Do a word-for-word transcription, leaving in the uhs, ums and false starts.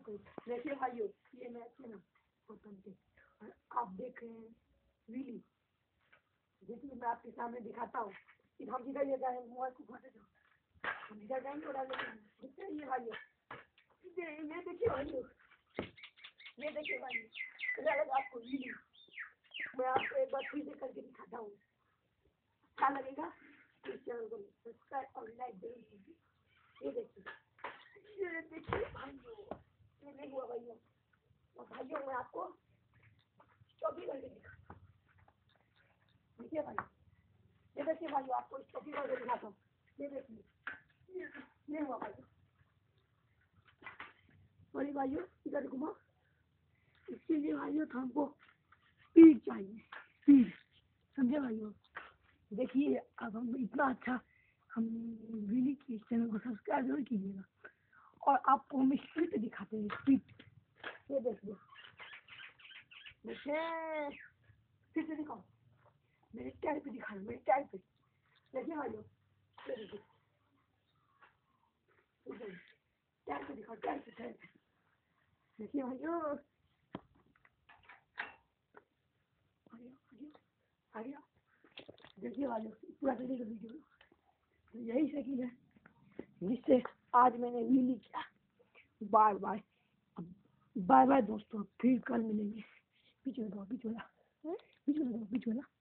देखिए भाइयों, ये मैच है ना गौतम के, और आप देख रहे हैं वीली, जिसमें मैं आपके सामने दिखाता हूँ कि हम जिधर ये जाए मोबाइल को घटे दो, हम जिधर जाएंगे उधर देखते हैं। ये भाइयों, ये देखिए भाइयों, ये देखिए भाइयों, क्या लगा आपको वीली? मैं आपको एक बार फिर से करके दिखाता हूँ। अच्छा लगेगा तो इस चैनल को सब्सक्राइब और लाइक जरूर कीजिए। ये देखिए, ये देखिए भाइयों, ये नहीं हुआ भाइयों। और भाइयों मैं आपको चौकी करके दिखाता हूँ। देखिए भाई, ये देखिए भाइयों, आपको चौकी करके दिखाता हूँ। ये देखिए, ये हुआ भाइयों। और भाइयों इधर घुमा, इसके लिए भाइयों तो हमको स्पीड चाहिए, स्पीड, समझे भाइयों? देखिए अब हम इतना अच्छा हम वीली की इस चैनल को सब्सक्राइब जरूर कीजिएगा, और आपको हम स्पीड दिखाते हैं, स्पीड। ये देखिए, देखिए फिर से दिखाओ, मेरे टैग पे दिखाओ, मेरे टैग पे। देखिए भाइयों, ये देखिए, टैग पे दिखाओ, टैग पे, टैग पे। देखिए भाइयों, आ गया। देखिए भाइयों, पूरा तरीके का वीडियो, तो यही शकील है जिससे आज मैंने वीली किया। बाय बाय, बाय बाय दोस्तों, फिर कल मिलेंगे। पीछे दो, पीछे वाला, पीछे वाला, पीछे वाला।